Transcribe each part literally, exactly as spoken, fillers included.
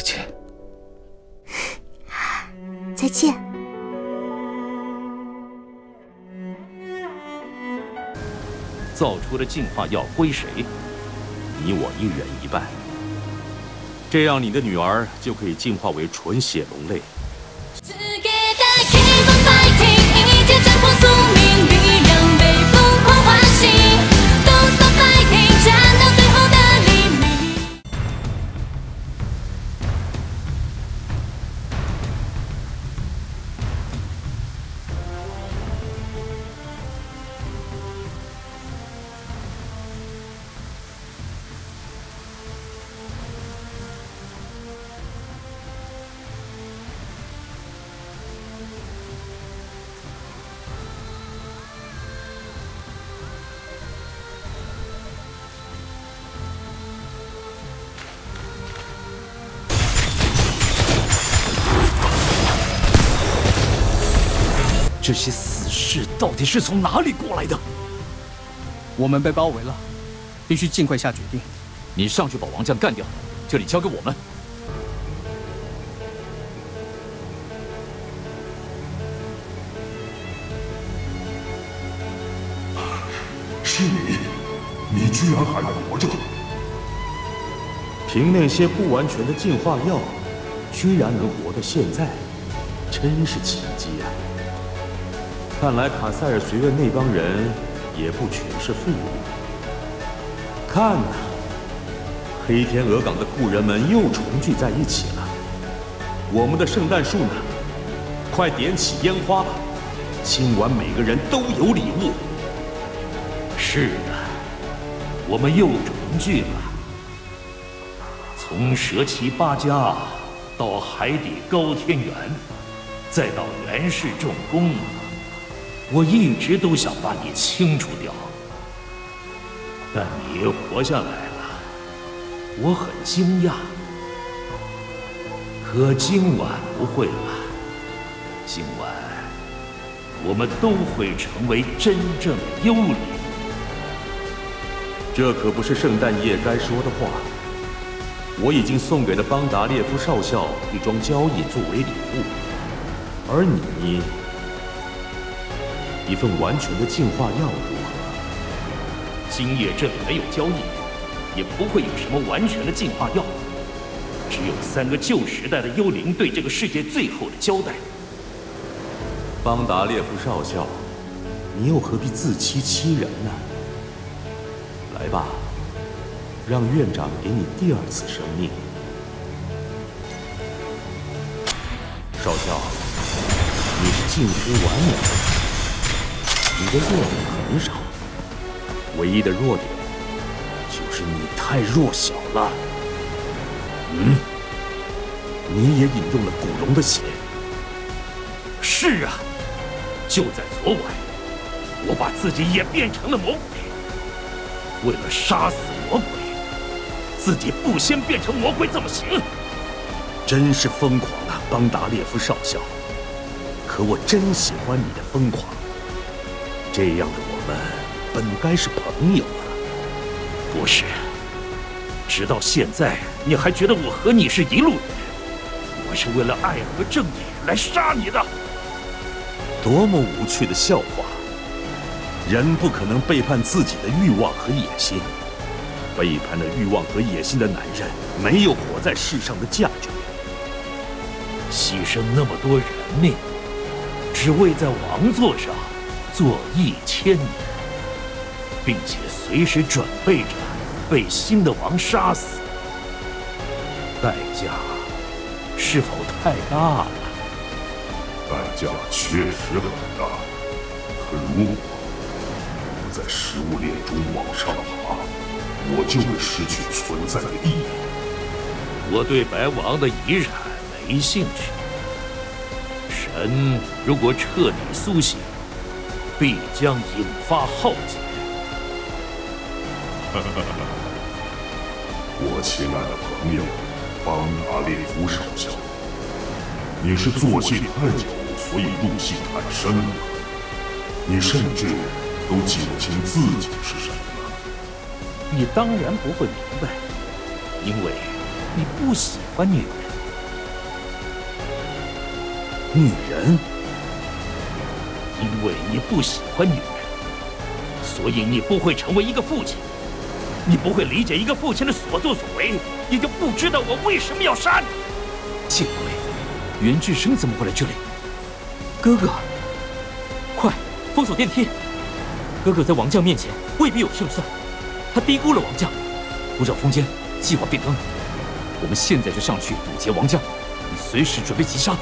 见。 再见。 造出的进化药归谁？你我一人一半。这样，你的女儿就可以进化为纯血龙类。 这些死士到底是从哪里过来的？ 我们被包围了，必须尽快下决定。 你上去把王将干掉，这里交给我们。 是你，你居然还活着！ 凭那些不完全的进化药，居然能活到现在，真是奇迹啊！ 看来卡塞尔学院那帮人也不全是废物。看呐，黑天鹅港的故人们又重聚在一起了。我们的圣诞树呢？快点起烟花吧！今晚每个人都有礼物。 是的，我们又重聚了。从蛇旗八家到海底高天原，再到源氏重工。 我一直都想把你清除掉，但你活下来了，我很惊讶。可今晚不会了，今晚我们都会成为真正的幽灵。 这可不是圣诞夜该说的话。我已经送给了邦达列夫少校一桩交易作为礼物，而你。 一份完全的进化药如何？ 今夜这里没有交易，也不会有什么完全的进化药，只有三个旧时代的幽灵对这个世界最后的交代。 邦达列夫少校，你又何必自欺欺人呢？来吧，让院长给你第二次生命。少校，你是近乎完美的。 你的弱点很少，唯一的弱点就是你太弱小了。嗯，你也饮用了古龙的血。 是啊，就在昨晚，我把自己也变成了魔鬼。为了杀死魔鬼，自己不先变成魔鬼怎么行？ 真是疯狂啊，邦达列夫少校！可我真喜欢你的疯狂。 这样的我们本该是朋友啊！ 不是，直到现在你还觉得我和你是一路人？我是为了爱和正义来杀你的！ 多么无趣的笑话！人不可能背叛自己的欲望和野心，背叛了欲望和野心的男人没有活在世上的价值。 牺牲那么多人命，只为在王座上。 做一千年，并且随时准备着被新的王杀死，代价是否太大了？ 代价确实很大。可如果不在食物链中往上爬，我就会失去存在的意义。 我对白王的遗产没兴趣。神如果彻底苏醒。 必将引发浩劫。 我亲爱的朋友，邦达列夫少校，你是做戏太久，所以入戏太深了。你甚至都记不清自己是谁了。 你当然不会明白，因为你不喜欢女人。 女人。 因为你不喜欢女人，所以你不会成为一个父亲，你不会理解一个父亲的所作所为，也就不知道我为什么要杀你。 见鬼！袁志生怎么会来这里？ 哥哥，快封锁电梯！哥哥在王将面前未必有胜算，他低估了王将。 不照风间，计划变更。我们现在就上去堵截王将，你随时准备击杀。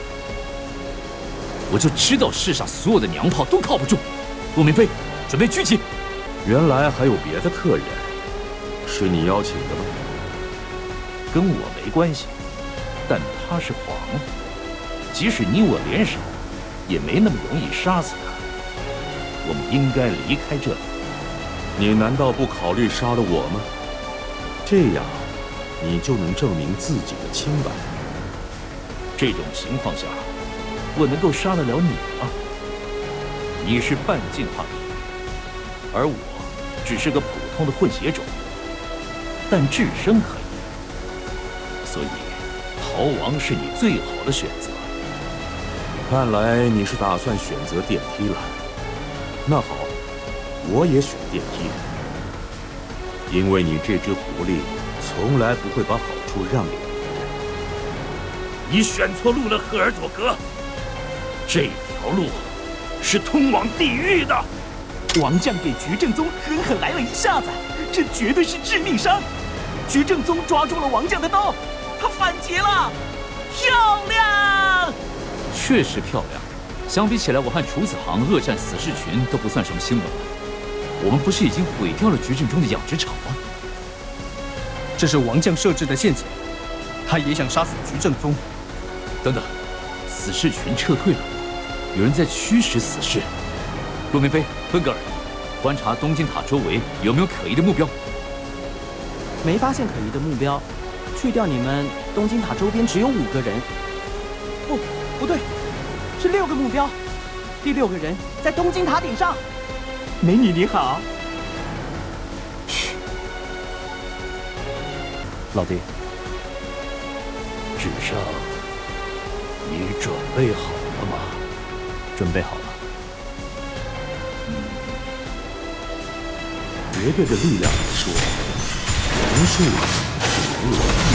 我就知道世上所有的娘炮都靠不住。陆明飞，准备狙击。 原来还有别的客人，是你邀请的吗？ 跟我没关系，但他是皇，即使你我联手，也没那么容易杀死他。我们应该离开这里。 你难道不考虑杀了我吗？这样，你就能证明自己的清白。 这种情况下，我能够杀得了你吗？你是半进化体，而我只是个普通的混血种，但智生可以，所以逃亡是你最好的选择。 看来你是打算选择电梯了。那好，我也选电梯，因为你这只狐狸从来不会把好处让给别人。 你选错路了，赫尔佐格。这条路是通往地狱的。 王将给菊正宗狠狠来了一下子，这绝对是致命伤。菊正宗抓住了王将的刀，他反击了，漂亮！ 确实漂亮。相比起来，我和楚子航恶战死士群都不算什么新闻了。我们不是已经毁掉了菊正宗的养殖场吗？ 这是王将设置的陷阱，他也想杀死菊正宗。 等等，死士群撤退了，有人在驱使死士。陆明飞、芬格尔，观察东京塔周围有没有可疑的目标。 没发现可疑的目标，去掉你们，东京塔周边只有五个人。不，不对，是六个目标。第六个人在东京塔顶上。美女你好。 老弟， 智生，你准备好了吗？ 准备好了。 绝对的力量来说，袁术只有我。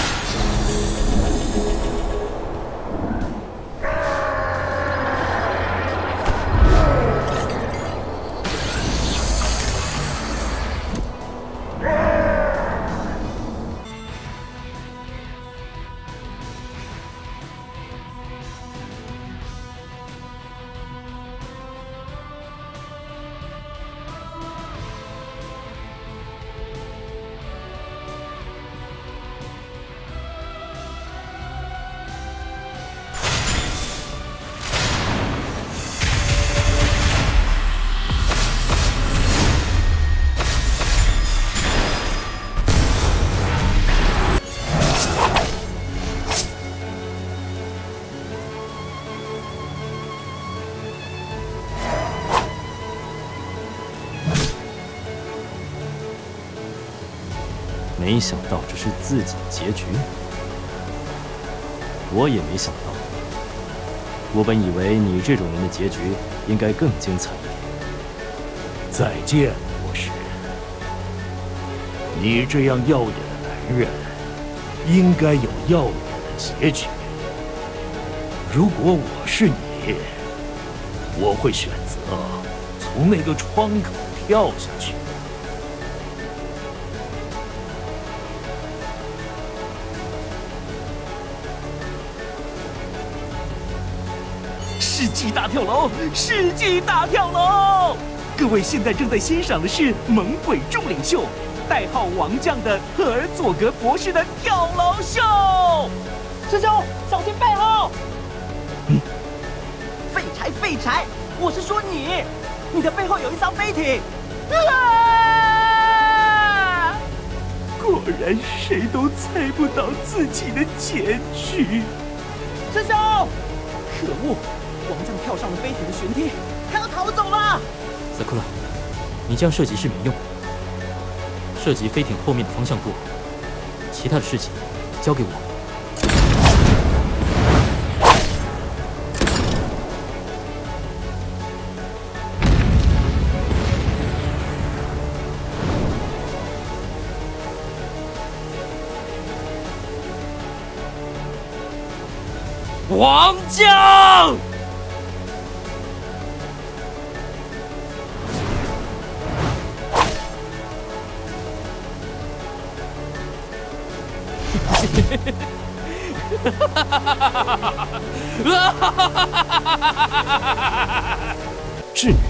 没想到这是自己的结局，我也没想到。我本以为你这种人的结局应该更精彩一点。 再见，博士。你这样耀眼的男人，应该有耀眼的结局。如果我是你，我会选择从那个窗口跳下去。 世纪大跳楼，世纪大跳楼！各位现在正在欣赏的是猛鬼众领袖，代号王将的赫尔佐格博士的跳楼秀。师兄，小心背后！嗯，废柴，废柴！我是说你，你的背后有一艘飞艇。啊！果然谁都猜不到自己的结局。师兄，可恶！王将跳上了飞艇的舷梯，他要逃走了。 萨库拉，你这样射击是没用的，射击飞艇后面的方向舵，其他的事情交给我。 王将。 智女，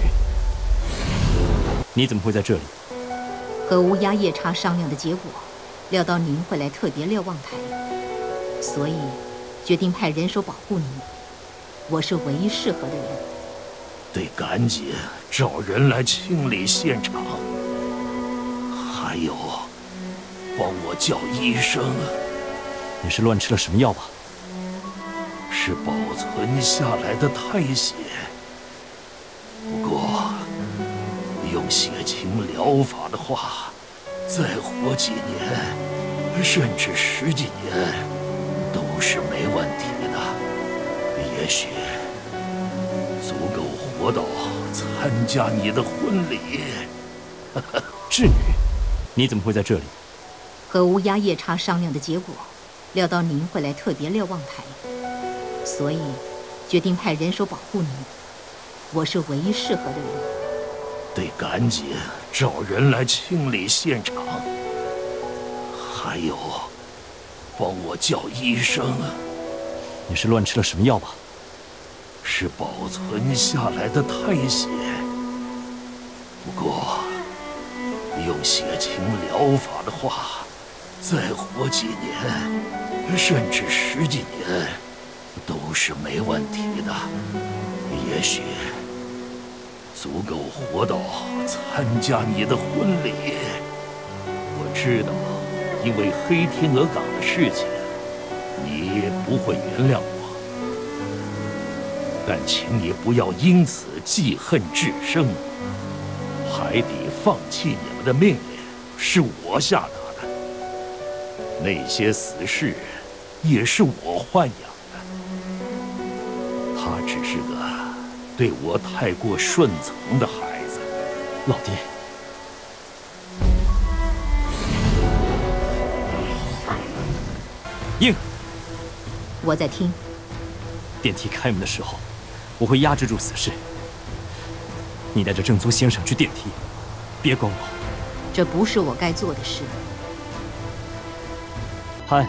你怎么会在这里？ 和乌鸦夜叉商量的结果，料到您会来特别瞭望台，所以决定派人手保护您。我是唯一适合的人。 得赶紧找人来清理现场，还有，帮我叫医生。 你是乱吃了什么药吧？ 是保存下来的胎血。不过，用血清疗法的话，再活几年，甚至十几年，都是没问题的。也许足够活到参加你的婚礼。 智女，你怎么会在这里？ 和乌鸦夜叉商量的结果，料到您会来特别瞭望台，所以决定派人手保护您。我是唯一适合的人。 得赶紧找人来清理现场，还有，帮我叫医生。 你是乱吃了什么药吧？ 是保存下来的胎血。不过，用血清疗法的话，再活几年，甚至十几年，都是没问题的。也许足够活到参加你的婚礼。我知道，因为黑天鹅港的事情，你不会原谅我。但请你不要因此记恨至深。海底放弃你们的命令是我下达的，那些死士也是我豢养的。他只是个对我太过顺从的孩子。 老爹，应， 我在听。 电梯开门的时候，我会压制住死士。你带着正宗先生去电梯，别管我。 这不是我该做的事。 嗨，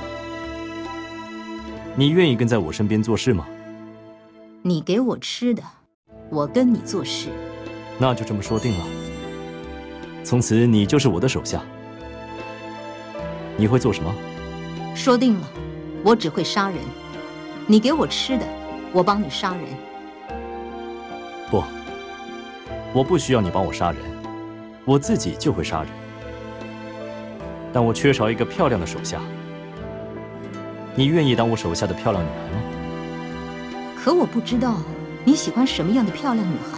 你愿意跟在我身边做事吗？ 你给我吃的，我跟你做事。 那就这么说定了。从此你就是我的手下。你会做什么？ 说定了，我只会杀人。你给我吃的，我帮你杀人。 不，我不需要你帮我杀人，我自己就会杀人。但我缺少一个漂亮的手下。你愿意当我手下的漂亮女孩吗？ 可我不知道你喜欢什么样的漂亮女孩。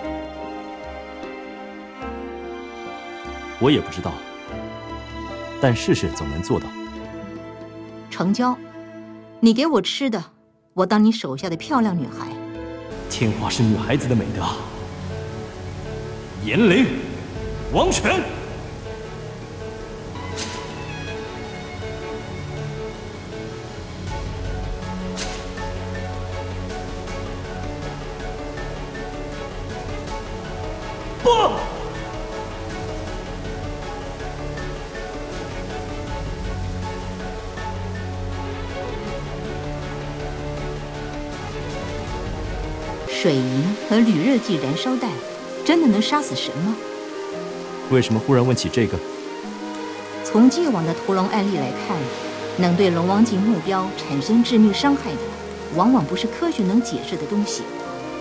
我也不知道，但试试总能做到。 成交，你给我吃的，我当你手下的漂亮女孩。 听话是女孩子的美德。严灵，王权。不！ 水银和铝热剂燃烧弹真的能杀死神吗？ 为什么忽然问起这个？ 从既往的屠龙案例来看，能对龙王级目标产生致命伤害的，往往不是科学能解释的东西。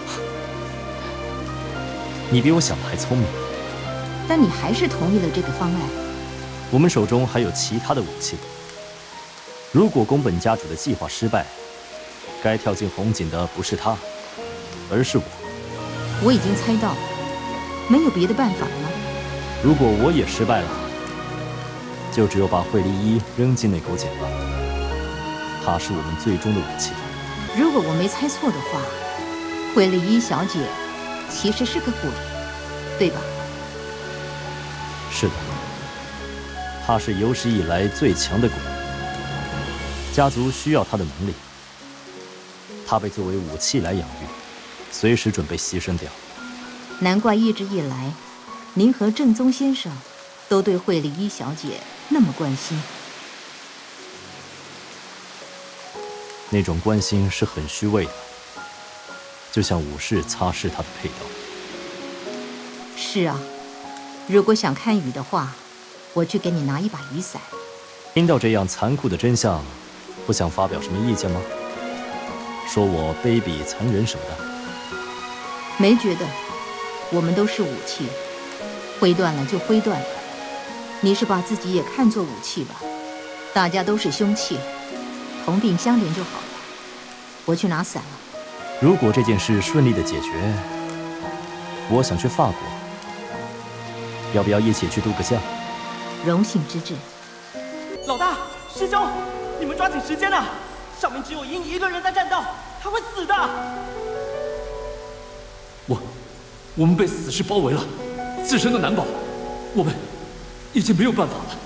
你比我想的还聪明。 但你还是同意了这个方案。 我们手中还有其他的武器。如果宫本家主的计划失败，该跳进红井的不是他，而是我。 我已经猜到了，没有别的办法了吗？ 如果我也失败了，就只有把惠利一扔进那口井了。它是我们最终的武器。 如果我没猜错的话，惠利一小姐其实是个鬼，对吧？ 是的，她是有史以来最强的鬼。家族需要她的能力， 它被作为武器来养育，随时准备牺牲掉。 难怪一直以来，您和正宗先生都对惠理一小姐那么关心。 那种关心是很虚伪的，就像武士擦拭他的佩刀。 是啊，如果想看雨的话，我去给你拿一把雨伞。 听到这样残酷的真相，不想发表什么意见吗？说我卑鄙残忍什么的？ 没觉得，我们都是武器，挥断了就挥断了。你是把自己也看作武器吧？大家都是凶器，同病相怜就好了。我去拿伞了。 如果这件事顺利的解决，我想去法国，要不要一起去度个假？ 荣幸之至。 老大，师兄，你们抓紧时间啊！上面只有鹰一个人在战斗，他会死的。 我，我们被死士包围了，自身的难保，我们已经没有办法了。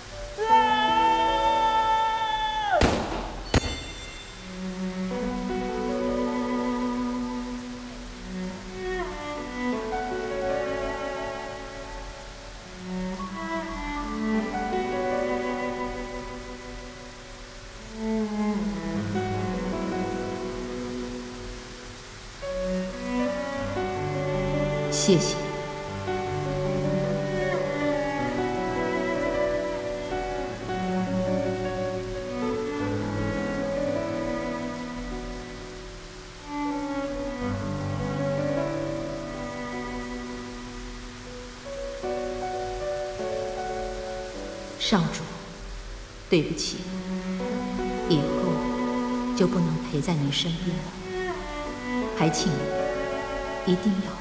谢谢。上主，对不起，以后就不能陪在您身边了，还请你一定要。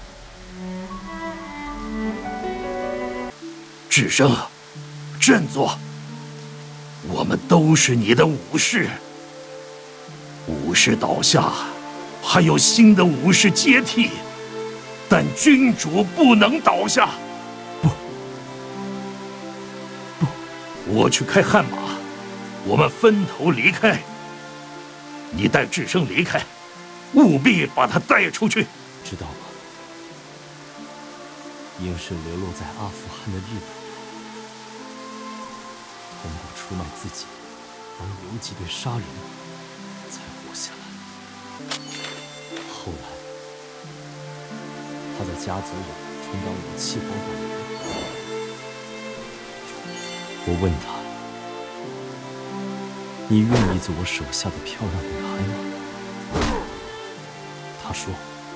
智生，振作！我们都是你的武士。武士倒下，还有新的武士接替，但君主不能倒下。不，不，我去开悍马，我们分头离开。你带智生离开，务必把他带出去。 知道吗？鹰是流落在阿富汗的日本。通过出卖自己，帮游击队杀人，才活下来。后来，他在家族里充当武器保管员。我问他：“你愿意做我手下的漂亮女孩吗？”他说：“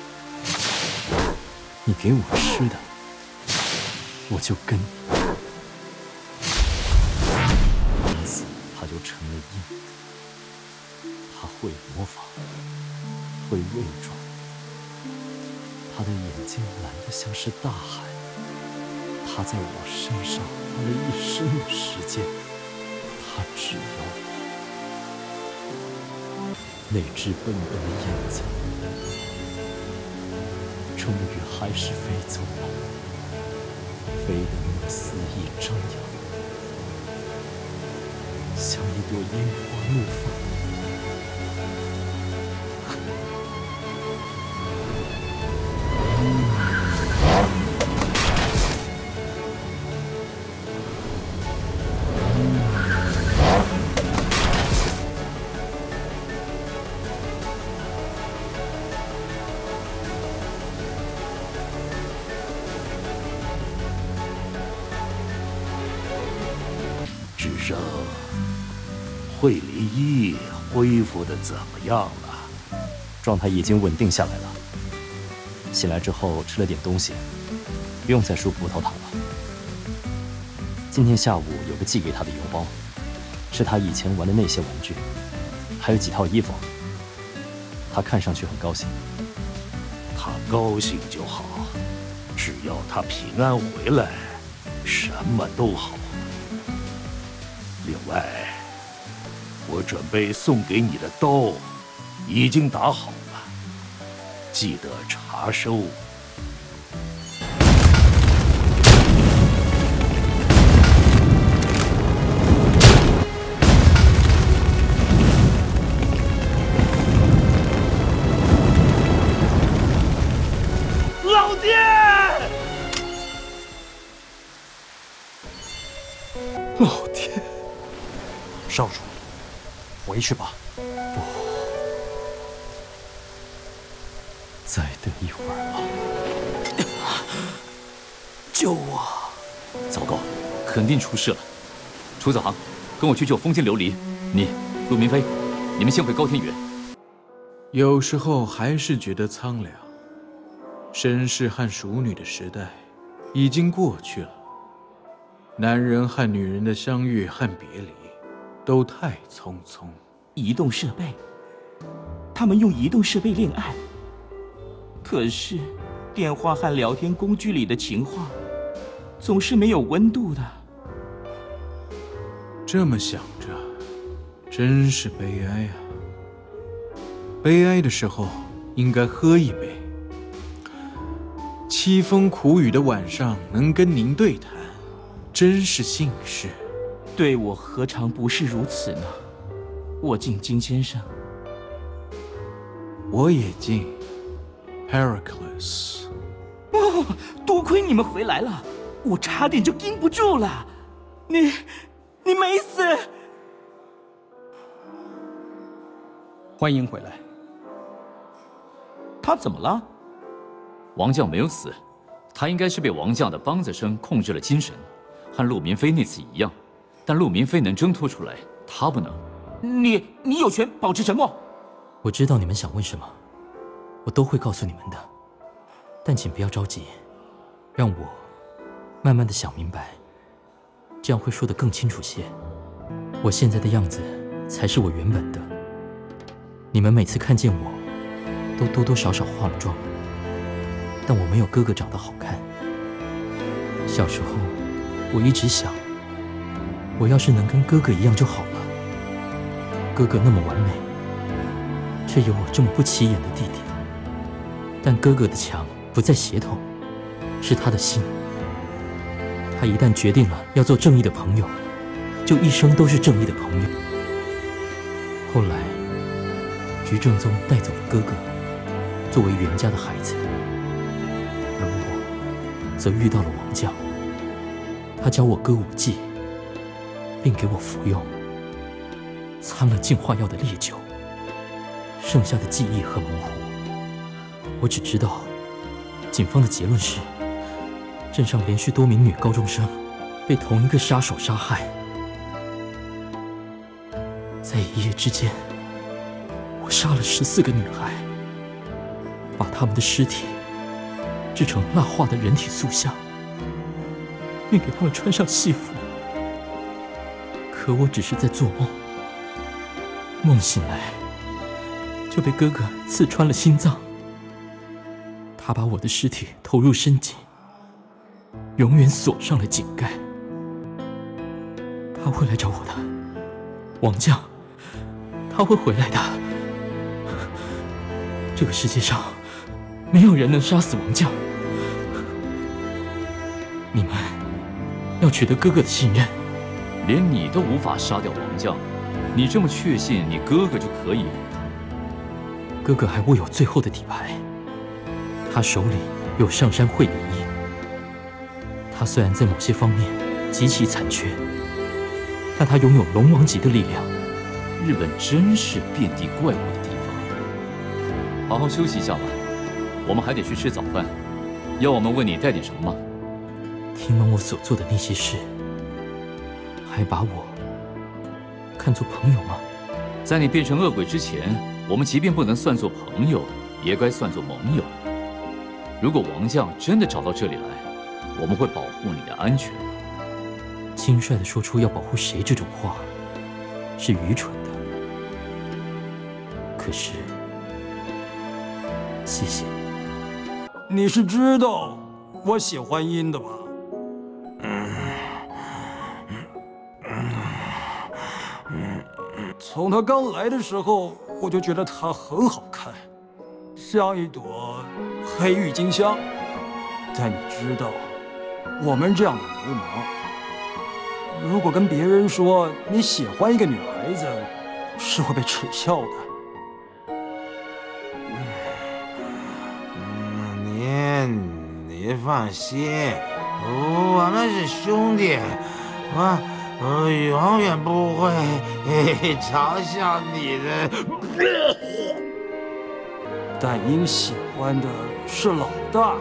你给我吃的，我就跟你。”他就成了鹰。他会模仿，会伪装。他的眼睛蓝得像是大海。他在我身上花了一生的时间。他只要我。那只笨笨的燕子，终于还是飞走了，飞得那么肆意张扬。像一朵烟花怒放， 智生。惠理一恢复的怎么样了？ 状态已经稳定下来了。醒来之后吃了点东西，不用再输葡萄糖了。今天下午有个寄给他的邮包，是他以前玩的那些玩具，还有几套衣服。他看上去很高兴。 他高兴就好，只要他平安回来，什么都好。另外，我准备送给你的刀已经打好了，记得查收。 老天！ 少主，回去吧。 不，再等一会儿吧。 救我！ 糟糕，肯定出事了。楚子航，跟我去救风金琉璃。你，陆明飞，你们先回高天原。 有时候还是觉得苍凉。绅士和淑女的时代已经过去了，男人和女人的相遇和别离都太匆匆。 移动设备，他们用移动设备恋爱，可是电话和聊天工具里的情话总是没有温度的。 这么想着，真是悲哀啊！悲哀的时候应该喝一杯。凄风苦雨的晚上能跟您对谈，真是幸事。 对我何尝不是如此呢？我敬金先生。 我也敬 Heracles。 哦，多亏你们回来了，我差点就盯不住了。你，你没死。欢迎回来。他怎么了？ 王将没有死，他应该是被王将的梆子声控制了精神，和陆明飞那次一样。但陆明飞能挣脱出来，他不能。 你你有权保持沉默。 我知道你们想问什么，我都会告诉你们的，但请不要着急，让我慢慢的想明白，这样会说得更清楚些。我现在的样子才是我原本的。你们每次看见我，都多多少少化了妆。但我没有哥哥长得好看。小时候，我一直想，我要是能跟哥哥一样就好了。哥哥那么完美，却有我这么不起眼的弟弟。但哥哥的强不在血统，是他的心。他一旦决定了要做正义的朋友，就一生都是正义的朋友。后来，菊正宗带走了哥哥，作为袁家的孩子。而我则遇到了王将，他教我歌舞伎，并给我服用掺了净化药的烈酒。剩下的记忆很模糊，我只知道，警方的结论是，镇上连续多名女高中生被同一个杀手杀害。在一夜之间，我杀了十四个女孩，把她们的尸体制成蜡化的人体塑像，并给他们穿上戏服。可我只是在做梦，梦醒来就被哥哥刺穿了心脏。他把我的尸体投入深井，永远锁上了井盖。他会来找我的，王将，他会回来的。这个世界上没有人能杀死王将。你们要取得哥哥的信任， 连你都无法杀掉王将，你这么确信你哥哥就可以？ 哥哥还握有最后的底牌，他手里有上山慧的印。他虽然在某些方面极其残缺，但他拥有龙王级的力量。 日本真是遍地怪物的地方。好好休息一下吧，我们还得去吃早饭。要我们为你带点什么吗？ 听完我所做的那些事，还把我看作朋友吗？ 在你变成恶鬼之前，我们即便不能算作朋友，也该算作盟友。如果王将真的找到这里来，我们会保护你的安全。 轻率地说出要保护谁这种话，是愚蠢的。可是，谢谢。 你是知道我喜欢音的吧？从他刚来的时候，我就觉得他很好看，像一朵黑郁金香。但你知道，我们这样的流氓，如果跟别人说你喜欢一个女孩子，是会被耻笑的。 嗯，你你放心，我们是兄弟， 我我永远不会嘲笑你的。 但英喜欢的是老大。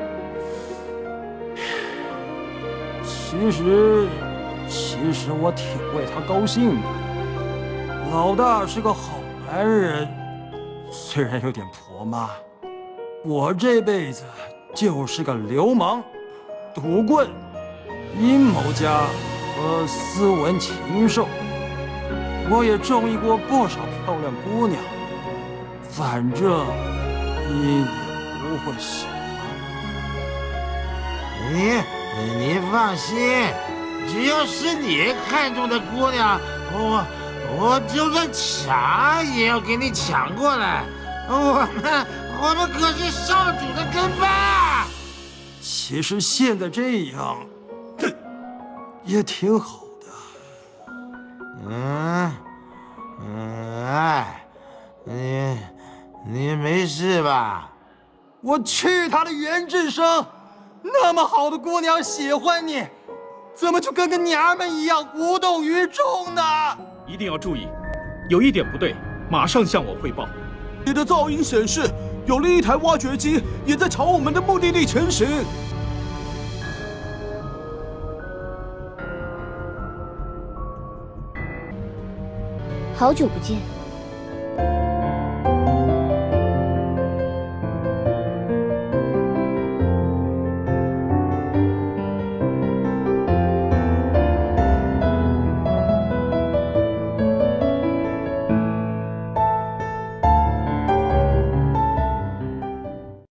其实，其实我挺为他高兴的。老大是个好男人，虽然有点婆妈。我这辈子就是个流氓、赌棍、阴谋家和斯文禽兽。我也中意过不少漂亮姑娘，反正你也不会喜欢我。你你放心，只要是你看中的姑娘，我我就算抢也要给你抢过来。我们我们可是少主的跟班。 其实现在这样也挺好的。 嗯嗯，哎，你你没事吧？ 我去他的袁志生！那么好的姑娘喜欢你，怎么就跟个娘们一样无动于衷呢？ 一定要注意，有一点不对，马上向我汇报。 你的噪音显示，有另一台挖掘机也在朝我们的目的地前行。 好久不见。